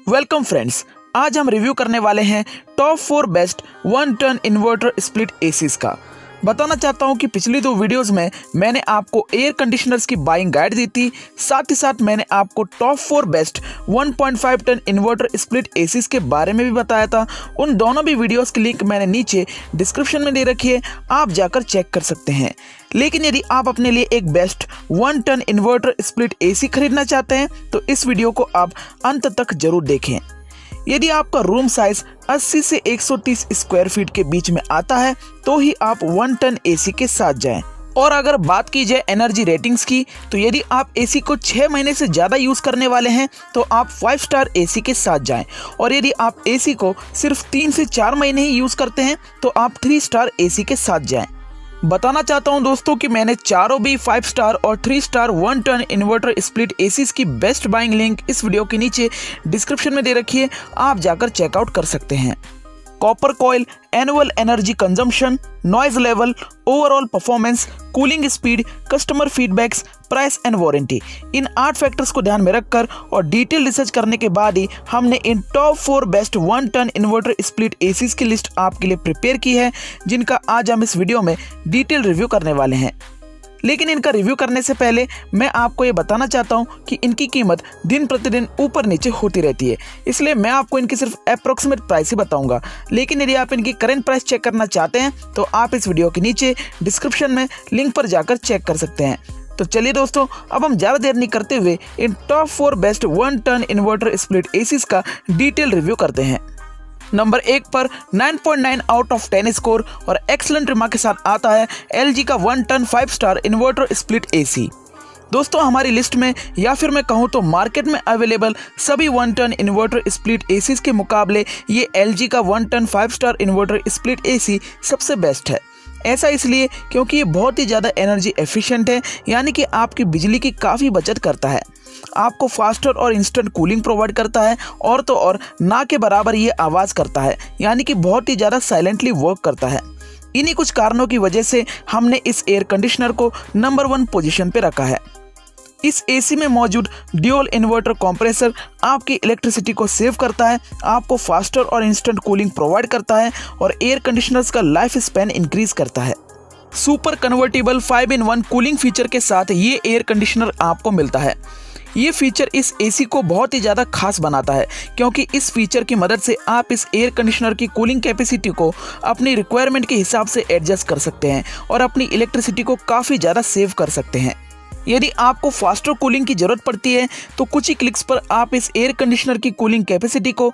Welcome friends, आज हम review करने वाले हैं top 4 best 1 ton inverter split ACs का। बताना चाहता हूं कि पिछली 2 वीडियोस में मैंने आपको एयर कंडीशनर्स की बाइंग गाइड दी थी, साथ ही साथ मैंने आपको top 4 best 1.5 ton inverter split ACs के बारे में भी बताया था। उन दोनों भी वीडियोस की लिंक मैंने नीचे डिस्क्रिप्शन में दे रखी है, आप जाकर चेक कर सकते हैं। लेकिन यदि आप अपने लिए एक best 1 ton inverter split AC खरीदना चाहते हैं तो इस वीडियो को आप अंत तक जरूर देखें। यदि आपका रूम साइज 80 से 130 स्क्वायर फीट के बीच में आता है तो ही आप 1 टन एसी के साथ जाएं। और अगर बात की जाए एनर्जी रेटिंग्स की, तो यदि आप एसी को 6 महीने से ज़्यादा यूज़ करने वाले हैं तो आप 5 स्टार एसी के साथ जाएं। और यदि आप एसी को सिर्फ 3 से 4 महीने ही यूज़ करते हैं तो आप 3 स्टार एसी के साथ जाएं। बताना चाहता हूं दोस्तों कि मैंने चारों भी 5 स्टार और 3 star 1 ton inverter split ACs की बेस्ट बाइंग लिंक इस वीडियो के नीचे डिस्क्रिप्शन में दे रखी है, आप जाकर चेकआउट कर सकते हैं। Copper coil, annual energy consumption, noise level, overall performance, cooling speed, customer feedbacks, price and warranty, इन 8 फैक्टर्स को ध्यान में रखकर और डिटेल रिसर्च करने के बाद ही हमने इन top 4 best 1 ton inverter split ACs की लिस्ट आपके लिए प्रिपेयर की है, जिनका आज हम इस वीडियो में डिटेल रिव्यू करने वाले हैं। लेकिन इनका रिव्यू करने से पहले मैं आपको ये बताना चाहता हूँ कि इनकी कीमत दिन प्रतिदिन ऊपर नीचे होती रहती है, इसलिए मैं आपको इनकी सिर्फ अप्रोक्सीमेट प्राइस ही बताऊंगा। लेकिन यदि आप इनकी करंट प्राइस चेक करना चाहते हैं तो आप इस वीडियो के नीचे डिस्क्रिप्शन में लिंक पर जाकर चेक कर सकते हैं। तो चलिए दोस्तों, अब हम ज़्यादा देर नहीं करते हुए इन top 4 best 1 ton inverter split ACs का डिटेल रिव्यू करते हैं। नंबर 1 पर 9.9 आउट ऑफ 10 स्कोर और एक्सलेंट रिमार्क के साथ आता है LG का 1 ton 5 star inverter split AC. दोस्तों, हमारी लिस्ट में या फिर मैं कहूँ तो मार्केट में अवेलेबल सभी 1 टन इन्वर्टर स्प्लिट एसीज के मुकाबले ये LG का 1 ton 5 star inverter split AC सबसे बेस्ट है। ऐसा इसलिए क्योंकि ये बहुत ही ज़्यादा एनर्जी एफिशिएंट है, यानी कि आपकी बिजली की काफ़ी बचत करता है, आपको फास्टर और इंस्टेंट कूलिंग प्रोवाइड करता है, और तो और ना के बराबर ये आवाज़ करता है, यानी कि बहुत ही ज़्यादा साइलेंटली वर्क करता है। इन्हीं कुछ कारणों की वजह से हमने इस एयर कंडीशनर को नंबर 1 पोजीशन पे रखा है। इस एसी में मौजूद ड्यूल इन्वर्टर कंप्रेसर आपकी इलेक्ट्रिसिटी को सेव करता है, आपको फास्टर और इंस्टेंट कूलिंग प्रोवाइड करता है और एयर कंडीशनर्स का लाइफ स्पैन इंक्रीज करता है। Super convertible 5-in-1 cooling feature के साथ ये एयर कंडीशनर आपको मिलता है। ये फीचर इस एसी को बहुत ही ज़्यादा खास बनाता है, क्योंकि इस फीचर की मदद से आप इस एयर कंडीशनर की कूलिंग कैपेसिटी को अपनी रिक्वायरमेंट के हिसाब से एडजस्ट कर सकते हैं और अपनी इलेक्ट्रिसिटी को काफ़ी ज़्यादा सेव कर सकते हैं। यदि आपको फास्टर कूलिंग की ज़रूरत पड़ती है तो कुछ ही क्लिक्स पर आप इस एयर कंडीशनर की कूलिंग कैपेसिटी को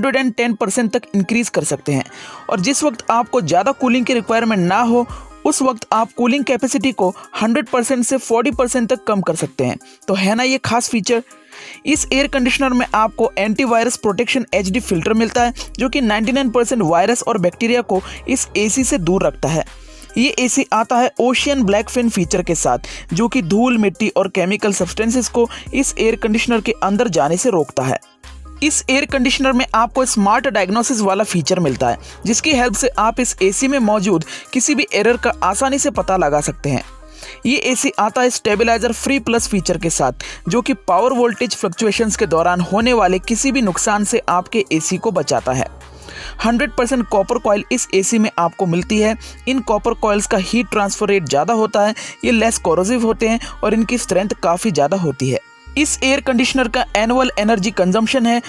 110% तक इंक्रीज कर सकते हैं। और जिस वक्त आपको ज़्यादा कूलिंग की रिक्वायरमेंट ना हो, उस वक्त आप कूलिंग कैपेसिटी को 100% से 40% तक कम कर सकते हैं। तो है ना ये खास फीचर। इस एयर कंडीशनर में आपको एंटीवायरस प्रोटेक्शन HD फिल्टर मिलता है, जो कि 99% वायरस और बैक्टीरिया को इस एसी से दूर रखता है। ये एसी आता है ओशियन ब्लैक फिन फीचर के साथ, जो कि धूल, मिट्टी और केमिकल सब्सटेंसेस को इस एयर कंडीशनर के अंदर जाने से रोकता है। इस एयर कंडीशनर में आपको स्मार्ट डायग्नोसिस वाला फीचर मिलता है, जिसकी हेल्प से आप इस एसी में मौजूद किसी भी एरर का आसानी से पता लगा सकते हैं। ये एसी आता है स्टेबलाइजर फ्री प्लस फीचर के साथ, जो कि पावर वोल्टेज फ्लक्चुएशंस के दौरान होने वाले किसी भी नुकसान से आपके एसी को बचाता है। 100% कॉपर कॉइल इस एसी में आपको मिलती है। इन कॉपर कॉइल्स का हीट ट्रांसफर रेट ज़्यादा होता है, ये लेस कोरोसिव होते हैं और इनकी स्ट्रेंथ काफ़ी ज़्यादा होती है। इस एयर कंडीशनर का एनुअल एनर्जी कंजम्पशन है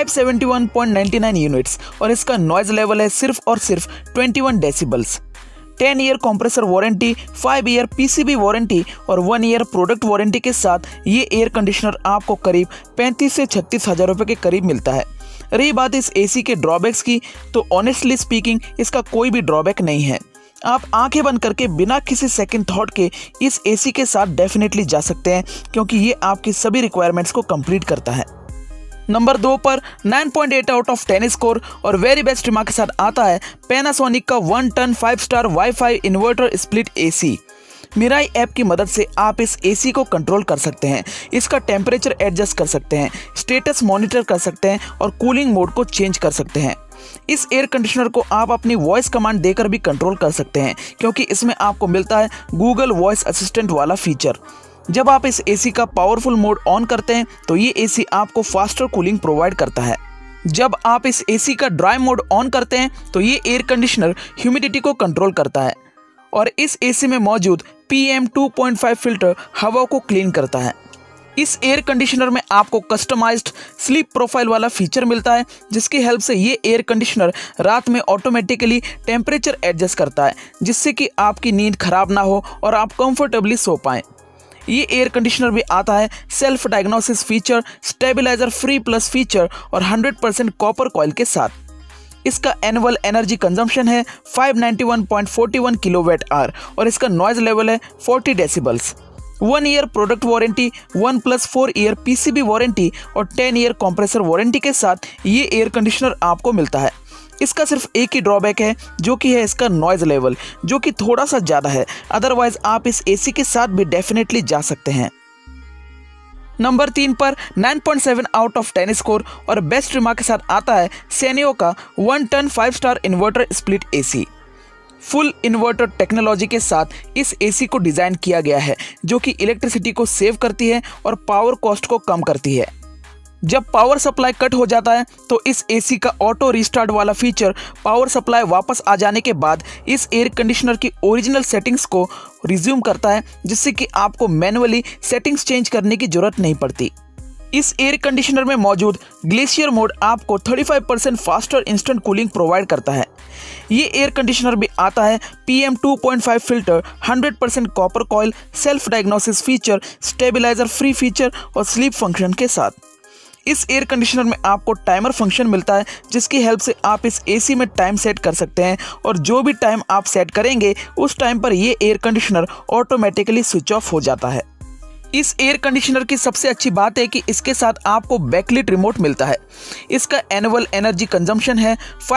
571.99 यूनिट्स और इसका नॉइज लेवल है सिर्फ और सिर्फ 21 decibels. 10 year compressor warranty, 5 year PCB warranty और 1 ईयर प्रोडक्ट वारंटी के साथ ये एयर कंडीशनर आपको करीब 35 से 36 हज़ार रुपये के करीब मिलता है। रही बात इस एसी के ड्रॉबैक्स की, तो ऑनेस्टली स्पीकिंग इसका कोई भी ड्रॉबैक नहीं है। आप आंखें बंद करके बिना किसी सेकंड थॉट के इस एसी के साथ डेफिनेटली जा सकते हैं, क्योंकि ये आपकी सभी रिक्वायरमेंट्स को कंप्लीट करता है। नंबर 2 पर 9.8 आउट ऑफ 10 स्कोर और वेरी बेस्ट रिमार्क के साथ आता है पैनासोनिक का 1 ton 5 star wifi inverter split AC. Mirai app की मदद से आप इस एसी को कंट्रोल कर सकते हैं, इसका टेम्परेचर एडजस्ट कर सकते हैं, स्टेटस मॉनिटर कर सकते हैं और कूलिंग मोड को चेंज कर सकते हैं। इस एयर कंडीशनर को आप अपनी वॉइस कमांड देकर भी कंट्रोल कर सकते हैं, क्योंकि इसमें आपको मिलता है गूगल वॉइस असिस्टेंट वाला फीचर। जब आप इस एसी का पावरफुल मोड ऑन करते हैं तो ये एसी आपको फास्टर कूलिंग प्रोवाइड करता है। जब आप इस एसी का ड्राई मोड ऑन करते हैं तो ये एयर कंडीशनर ह्यूमिडिटी को कंट्रोल करता है और इस एसी में मौजूद PM 2.5 फिल्टर हवा को क्लीन करता है। इस एयर कंडीशनर में आपको कस्टमाइज्ड स्लीप प्रोफाइल वाला फीचर मिलता है, जिसकी हेल्प से ये एयर कंडीशनर रात में ऑटोमेटिकली टेम्परेचर एडजस्ट करता है, जिससे कि आपकी नींद खराब ना हो और आप कंफर्टेबली सो पाएं। ये एयर कंडीशनर भी आता है self diagnosis feature, stabiliser free plus feature और 100% कॉपर कॉइल के साथ। इसका एनुअल एनर्जी कंजम्पशन है 591.41 किलोवाट आवर और इसका नॉइज लेवल है 40 decibels. 1 year product warranty, 1+4 year PCB warranty और 10 ईयर कंप्रेसर वारंटी के साथ ये एयर कंडीशनर आपको मिलता है। इसका सिर्फ एक ही ड्रॉबैक है, जो कि है इसका नॉइज लेवल, जो कि थोड़ा सा ज़्यादा है। अदरवाइज आप इस एसी के साथ भी डेफिनेटली जा सकते हैं। नंबर 3 पर 9.7 आउट ऑफ 10 स्कोर और बेस्ट रिमार्क के साथ आता है सैनियो का 1 ton 5 star inverter split AC. Full inverter technology के साथ इस एसी को डिज़ाइन किया गया है, जो कि इलेक्ट्रिसिटी को सेव करती है और पावर कॉस्ट को कम करती है। जब पावर सप्लाई कट हो जाता है तो इस एसी का ऑटो रिस्टार्ट वाला फीचर पावर सप्लाई वापस आ जाने के बाद इस एयर कंडीशनर की ओरिजिनल सेटिंग्स को रिज्यूम करता है, जिससे कि आपको मैनुअली सेटिंग्स चेंज करने की जरूरत नहीं पड़ती। इस एयर कंडीशनर में मौजूद ग्लेशियर मोड आपको 35% फास्टर इंस्टेंट कूलिंग प्रोवाइड करता है। ये एयर कंडीशनर भी आता है PM 2.5 filter, 100% copper coil, self diagnosis feature, stabiliser free feature और स्लीप फंक्शन के साथ। इस एयर कंडीशनर में आपको टाइमर फंक्शन मिलता है, जिसकी हेल्प से आप इस एसी में टाइम सेट कर सकते हैं और जो भी टाइम आप सेट करेंगे उस टाइम पर ये air conditioner automatically switch off हो जाता है। इस एयर कंडीशनर की सबसे अच्छी बात है कि इसके साथ आपको बैकलिट रिमोट मिलता है। इसका एनुअल एनर्जी कंजम्पशन है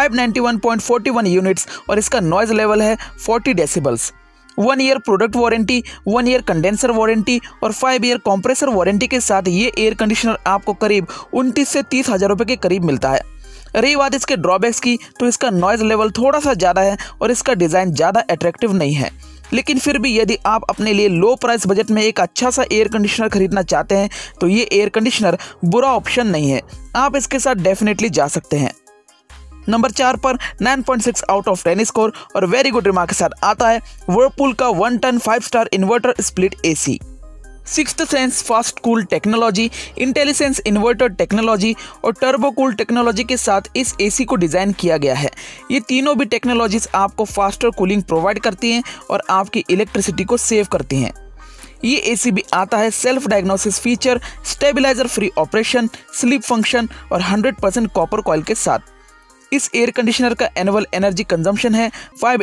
591.41 यूनिट्स और इसका नॉइज लेवल है 40 decibels. 1 year product warranty, 1 year condenser warranty और 5 ईयर कंप्रेसर वारंटी के साथ ये एयर कंडीशनर आपको करीब 29 से 30 हज़ार रुपये के करीब मिलता है। रही बात इसके ड्रॉबैक्स की, तो इसका नॉइज लेवल थोड़ा सा ज़्यादा है और इसका डिज़ाइन ज़्यादा अट्रैक्टिव नहीं है। लेकिन फिर भी यदि आप अपने लिए लो प्राइस बजट में एक अच्छा सा एयर कंडीशनर खरीदना चाहते हैं तो ये एयर कंडीशनर बुरा ऑप्शन नहीं है, आप इसके साथ डेफिनेटली जा सकते हैं। नंबर 4 पर 9.6 आउट ऑफ 10 स्कोर और वेरी गुड रिमार्क के साथ आता है वर्लपूल का 1 ton 5 star inverter split AC. 6th sense fast cool technology, Intellisense inverter technology और टर्बो कूल टेक्नोलॉजी के साथ इस एसी को डिज़ाइन किया गया है। ये तीनों भी टेक्नोलॉजीज आपको फास्टर कूलिंग प्रोवाइड करती हैं और आपकी इलेक्ट्रिसिटी को सेव करती हैं। ये एसी भी आता है self diagnosis feature, stabiliser free operation, sleep function और 100% कॉपर कॉइल के साथ। इस एयर कंडीशनर का एनुअल एनर्जी कंजम्पशन है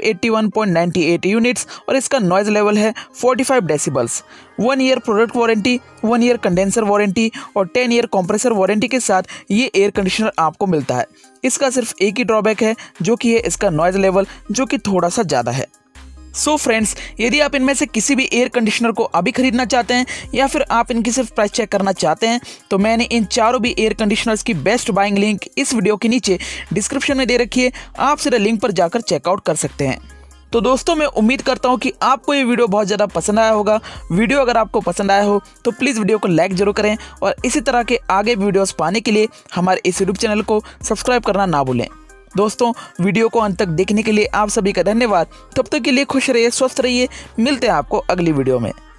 581.98 यूनिट्स और इसका नॉइज लेवल है 45 decibels. 1 year product warranty, 1 year condenser warranty और 10 ईयर कंप्रेसर वारंटी के साथ ये एयर कंडीशनर आपको मिलता है। इसका सिर्फ एक ही ड्रॉबैक है, जो कि है इसका नॉइज लेवल, जो कि थोड़ा सा ज़्यादा है। सो फ्रेंड्स, यदि आप इनमें से किसी भी एयर कंडीशनर को अभी खरीदना चाहते हैं या फिर आप इनकी सिर्फ प्राइस चेक करना चाहते हैं, तो मैंने इन चारों भी एयर कंडीशनर्स की बेस्ट बाइंग लिंक इस वीडियो के नीचे डिस्क्रिप्शन में दे रखी है, आप सीधे लिंक पर जाकर चेकआउट कर सकते हैं। तो दोस्तों, मैं उम्मीद करता हूँ कि आपको ये वीडियो बहुत ज़्यादा पसंद आया होगा। वीडियो अगर आपको पसंद आया हो तो प्लीज़ वीडियो को लाइक जरूर करें और इसी तरह के आगे वीडियोस पाने के लिए हमारे इस यूट्यूब चैनल को सब्सक्राइब करना ना भूलें। दोस्तों, वीडियो को अंत तक देखने के लिए आप सभी का धन्यवाद। तब तक के लिए खुश रहिए, स्वस्थ रहिए। मिलते हैं आपको अगली वीडियो में।